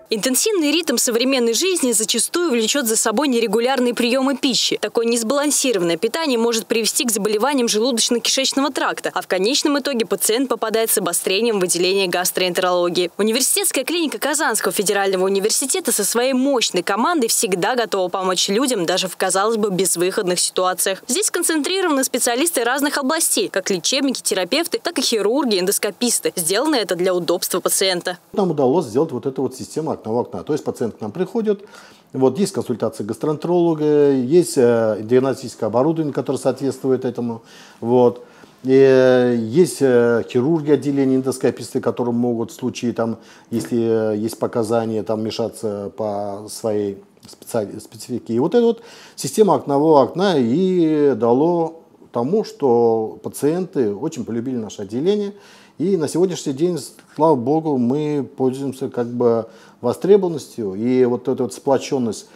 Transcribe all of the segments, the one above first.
Интенсивный ритм современной жизни зачастую влечет за собой нерегулярные приемы пищи. Такое несбалансированное питание может привести к заболеваниям желудочно-кишечного тракта, а в конечном итоге пациент попадает с обострением в отделение гастроэнтерологии. Университетская клиника Казанского федерального университета со своей мощной командой всегда готова помочь людям даже в, казалось бы, безвыходных ситуациях. Здесь сконцентрированы специалисты разных областей, как лечебники, терапевты, так и хирурги, эндоскописты. Сделано это для удобства пациента. Нам удалось сделать вот эту вот систему окна в окна. То есть пациент к нам приходит, вот есть консультация гастроэнтеролога, есть диагностическое оборудование, которое соответствует этому. Вот. И есть хирурги отделения, эндоскописты, которые могут в случае, там, если есть показания, там, вмешаться по своей специфике. И вот эта вот система окнового окна и дало тому, что пациенты очень полюбили наше отделение. И на сегодняшний день, слава богу, мы пользуемся как бы востребованностью. И вот эта вот сплоченность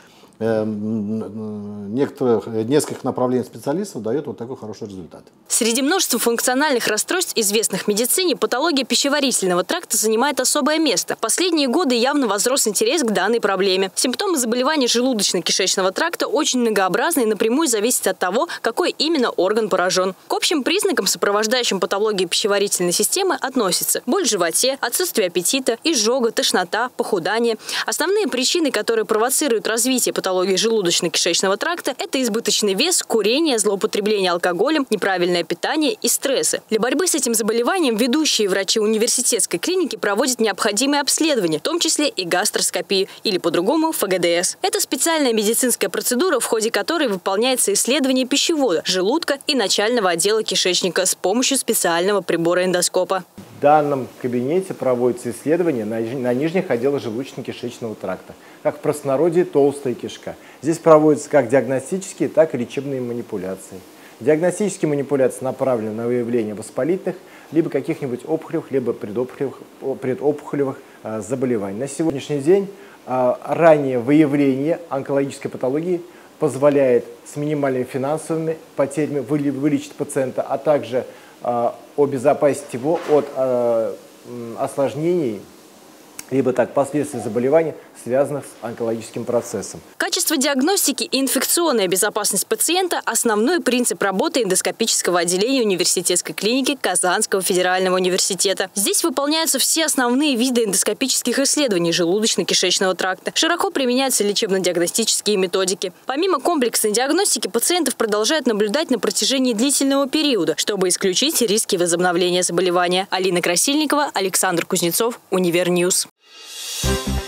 нескольких направлений специалистов дает вот такой хороший результат. Среди множества функциональных расстройств, известных в медицине, патология пищеварительного тракта занимает особое место. В последние годы явно возрос интерес к данной проблеме. Симптомы заболеваний желудочно-кишечного тракта очень многообразны и напрямую зависят от того, какой именно орган поражен. К общим признакам, сопровождающим патологию пищеварительной системы, относятся боль в животе, отсутствие аппетита, изжога, тошнота, похудание. Основные причины, которые провоцируют развитие патологии желудочно-кишечного тракта, это избыточный вес, курение, злоупотребление алкоголем, неправильное питание и стрессы. Для борьбы с этим заболеванием ведущие врачи университетской клиники проводят необходимые обследования, в том числе и гастроскопию, или по-другому ФГДС. Это специальная медицинская процедура, в ходе которой выполняется исследование пищевода, желудка и начального отдела кишечника с помощью специального прибора эндоскопа. В данном кабинете проводится исследование на нижних отделах желудочно-кишечного тракта, как в простонародье толстая кишка. Здесь проводятся как диагностические, так и лечебные манипуляции. Диагностические манипуляции направлены на выявление воспалительных, либо каких-нибудь опухолевых, либо предопухолевых заболеваний. На сегодняшний день раннее выявление онкологической патологии позволяет с минимальными финансовыми потерями вылечить пациента, а также обезопасить его от осложнений, либо последствий заболеваний, связанных с онкологическим процессом. Качество диагностики и инфекционная безопасность пациента – основной принцип работы эндоскопического отделения университетской клиники Казанского федерального университета. Здесь выполняются все основные виды эндоскопических исследований желудочно-кишечного тракта. Широко применяются лечебно-диагностические методики. Помимо комплексной диагностики, пациентов продолжают наблюдать на протяжении длительного периода, чтобы исключить риски возобновления заболевания. Алина Красильникова, Александр Кузнецов, Универньюз.